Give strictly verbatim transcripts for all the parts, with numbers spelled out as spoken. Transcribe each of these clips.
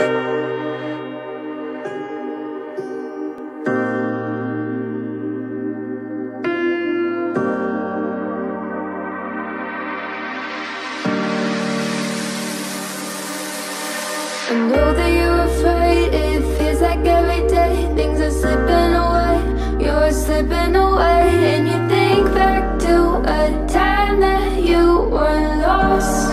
I know that you're afraid, it feels like every day things are slipping away, you're slipping away. And you think back to a time that you were lost.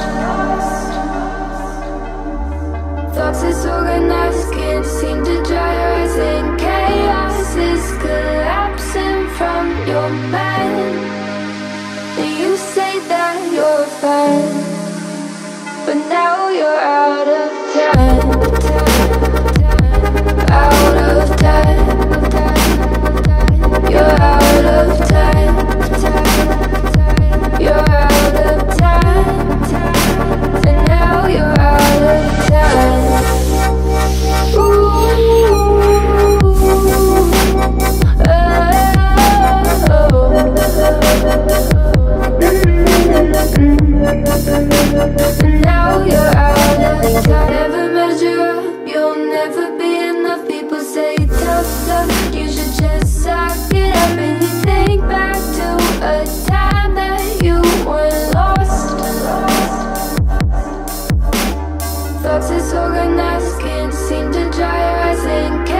Thoughts disorganized, can't seem to dry your eyes, and chaos is collapsing from your mind. And you say that you're fine, but now you're out of time, out of time, you're out of time, you're out of time, and now you're out of time. Ooh, and now you're out of time. Never measure up, you'll never be enough. People say tough love, you should just suck it up. And you think back to a time that you were lost. Thoughts disorganized, can't seem to dry your eyes, and